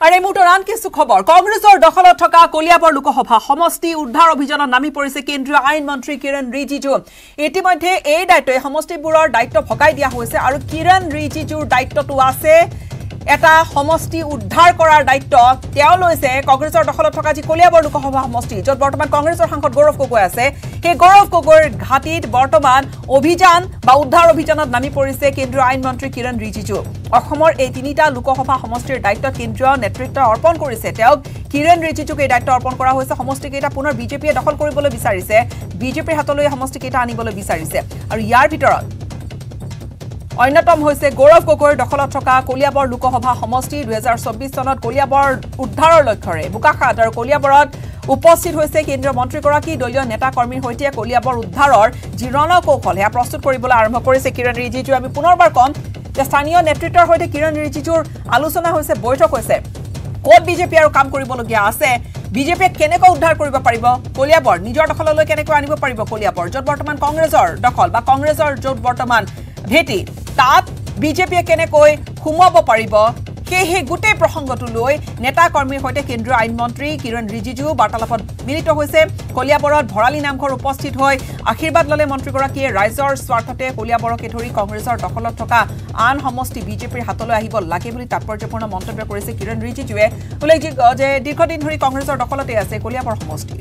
আৰে মুঠৰ আন কিছু খবৰ কংগ্ৰেছৰ দখলত থকা কলিয়াবৰ লোকসভা সমষ্টি উদ্ধাৰ অভিযানত নামি পৰিছে কেন্দ্ৰীয় আইন মন্ত্ৰী কিৰণ ৰিজিজু ইতিমধ্যে এই দায়িত্ব সমষ্টিবোৰৰ দায়িত্ব ভগাই দিয়া হৈছে আৰু কিৰণ ৰিজিজুৰ দায়িত্বটো আছে এটা সমষ্টি উদ্ধাৰ কৰাৰ দায়িত্ব তেওঁ লৈছে কংগ্ৰেছৰ দখলত থকা যি কলিয়াবৰ লোকসভা সমষ্টি যত বৰ্তমান কংগ্ৰেছৰ সাংসদ গৌৰৱ গগৈ আছে সেই গৌৰৱ গগৈৰ ঘাটিত বৰ্তমান অভিযান বা উদ্ধাৰ অভিযানত নামি পৰিছে কেন্দ্ৰীয় আইন মন্ত্ৰী কিৰণ ৰিজিজু অসমৰ এই তিনিটা লোকসভা সমষ্টিৰ দায়িত্ব কেন্দ্ৰীয় নেতৃত্ব অৰ্পণ কৰিছে তেওঁক কিৰণ ৰিজিজুক এই দায়িত্ব অৰ্পণ কৰা হৈছে সমষ্টি কেইটা পুনৰ বিজেপিয়ে দখল কৰিবলৈ বিচাৰিছে বিজেপিৰ হাতলৈ সমষ্টি কেইটা আনিবলৈ বিচাৰিছে আৰু ইয়াৰ ভিতৰত অন্যতম হৈছে গৌৰৱ গগৈৰ দখলত থকা কলিয়াবৰ লোকসভা সমষ্টি 2024 চনত কলিয়াবৰ উদ্ধাৰৰ লক্ষ্যৰে বোকাখাত আৰু কলিয়াবৰত উপস্থিত হৈছে কেন্দ্ৰীয় মন্ত্ৰীগৰাকী দলীয় নেতা কৰ্মীৰ হৈতে কলিয়াবৰ উদ্ধাৰৰ যি ৰণকৌশল হেয়া প্ৰস্তুত কৰিবলৈ আৰম্ভ কৰিছে কিৰণ ৰিজিজু আমি পুনৰবাৰ কম যে স্থানীয় নেতৃত্বৰ হৈতে কিৰণ ৰিজিজুৰ আলোচনা হৈছে বৈঠক হৈছে কোট বিজেপি আৰু কাম কৰিবলগীয়া আছে বিজেপিয়ে কেনেকৈ উদ্ধাৰ কৰিব পাৰিব কলিয়াবৰ নিজৰ দখললৈ কেনেকৈ আনিব পাৰিব কলিয়াবৰ যত বৰ্তমান কংগ্ৰেছৰ দখল বা কংগ্ৰেছৰ যত বৰ্তমান ভেটি তাত বিজেপিয়ে কেনেকৈ খুমাব পাৰিব সেই গোটেই প্ৰসংগটো লৈ নেতা কৰ্মীৰ হৈতে কেন্দ্ৰীয় আইন মন্ত্ৰী কিৰণ ৰিজিজু বাৰ্তালাপত মিলিত হৈছে কলিয়াবৰত ভৰালী নামঘৰ উপস্থিত হৈ আশীৰ্বাদ ললে মন্ত্ৰীগৰাকীয়ে ৰাইজৰ স্বাৰ্থতে কলিয়াবৰকে ধৰি কংগ্ৰেছৰ দখলত থকা আন সমষ্টি বিজেপিৰ হাতলৈ আহিব লাগে বুলি তাৎপৰ্যপূৰ্ণ মন্তব্য কৰিছে কিৰণ ৰিজিজুৱে উল্লেখযোগ্য যে দীৰ্ঘদিন ধৰি কংগ্ৰেছৰ দখলতে আছে কলিয়াবৰ সমষ্টি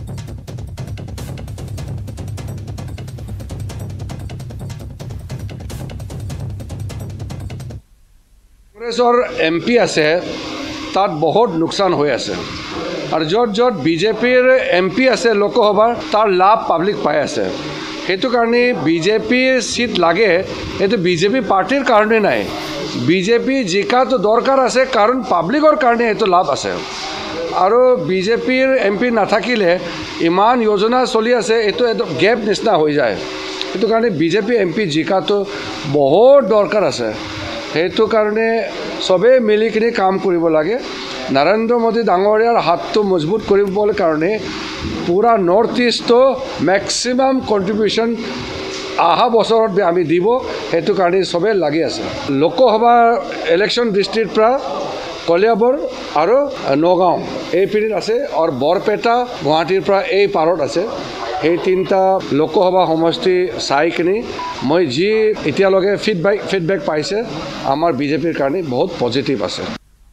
কংগ্ৰেছৰ এমপি আছে তাত বহুত লোকচান হৈ আছে আৰু য'ত য'ত বিজেপিৰ এমপি আছে লোকসভাৰ তাৰ লাভ পাব্লিক পাই আছে সেইটো কাৰণে বিজেপিৰ সিট লাগে এইটো বিজেপি পাৰ্টিৰ কাৰণে নাই বিজেপি জিকাটো দৰকাৰ আছে কাৰণ পাব্লিকৰ কাৰণে এইটো লাভ আছে আৰু বিজেপিৰ এমপি নাথাকিলে ইমান যোজনা চলি আছে এইটো গেপ নিচিনা হৈ যায় সেইটো কাৰণে বিজেপি এমপি জিকাটো বহুত দৰকাৰ আছে সেইটো কাৰণে সবে মিলি কিনে কাম কৰিব লাগে নৰেন্দ্ৰ মোদী ডাঙৰীয়াৰ হাতটো মজবুত কৰিবৰ কাৰণে পুৰা নৰ্থ ইষ্টটো ম্যাক্সিমাম কন্ট্ৰিবিউশন আহা বছৰত আমি দিব সেইটো কাৰণে সবে লাগি আছে লোকসভা ইলেকশ্যন ডিষ্ট্ৰিক্টৰ পৰা কলিয়াবৰ আৰু নগাঁও এই পিৰিয়ড আছে আৰু বৰপেটা গুৱাহাটীৰ পৰা এই পাৰত আছে এই তিনটা লোকসভা সমষ্টি চাই কিনে মই যি এতিয়ালৈকে ফিডবেক পাইছে আমাৰ বিজেপিৰ কাৰণে বহুত পজিটিভ আছে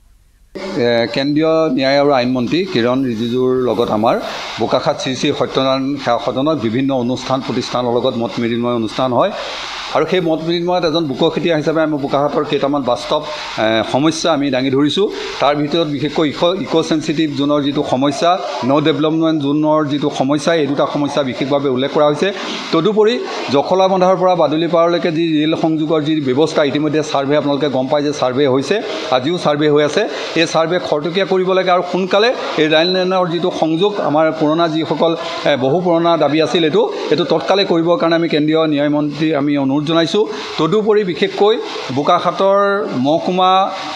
কেন্দ্ৰীয় ন্যায় আৰু আইন মন্ত্ৰী কিৰণ ৰিজিজুৰ লগত আমাৰ বোকাখাত শ্ৰী শ্ৰী সত্যনাৰায়ণ সেৱা সদনত বিভিন্ন অনুষ্ঠান প্ৰতিষ্ঠানৰ লগত মত বিনিময় অনুষ্ঠান হয় আৰু সেই মত বিনিময়ত এজন বুকখিতীয়া হিচাপে আমি বোকাখাতৰ কেইটামান বাস্তৱ সমস্যা আমি দাঙি ধৰিছোঁ তাৰ ভিতৰত বিশেষকৈ ইক' চেঞ্চিটিভ জোনৰ যিটো সমস্যা ডেভেলপমেণ্ট জোনৰ যিটো সমস্যা এই দুটা সমস্যা বিশেষভাৱে উল্লেখ কৰা হৈছে তদুপৰি জখলা বন্ধাৰ পৰা বাদুলিপাৰলৈকে যি ৰেল সংযোগৰ যি ব্যৱস্থা ইতিমধ্যে ছাৰ্ভে আপোনালোকে গম পায় যে ছাৰ্ভে হৈছে আজিও ছাৰ্ভে হৈ আছে এই ছাৰ্ভে খৰতকীয়া কৰিব লাগে আৰু সোনকালে এই ৰেল লাইনৰ যিটো সংযোগ আমাৰ পুৰণা যিসকল বহু পুৰণা দাবী আছিল এইটো তৎকালে কৰিবৰ কাৰণে আমি কেন্দ্ৰীয় ন্যায় মন্ত্ৰী আমি অনুৰোধ জনাইছোঁ তদুপৰি বিশেষকৈ বোকাখাতৰ মহকুমা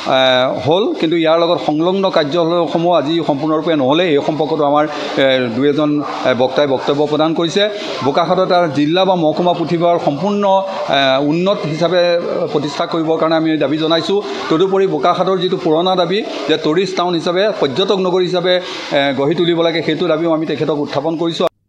হ'ল কিন্তু ইয়াৰ লগত সংলগ্ন কাৰ্যালয়সমূহ আজি সম্পূৰ্ণৰূপে নহ'লে এই সম্পৰ্কতো আমাৰ দুই এজন বক্তাই বক্তব্য প্ৰদান কৰিছে বোকাখাতত জিলা বা মহকুমা পুথিভঁৰাল সম্পূৰ্ণ উন্নত হিচাপে প্ৰতিষ্ঠা কৰিবৰ কাৰণে আমি দাবী জনাইছোঁ তদুপৰি বোকাখাতৰ যিটো পুৰণা দাবী যে টুৰিষ্ট টাউন হিচাপে পৰ্যটক নগৰী হিচাপে গঢ়ি তুলিব লাগে সেইটো দাবীও আমি তেখেতক উত্থাপন কৰিছোঁ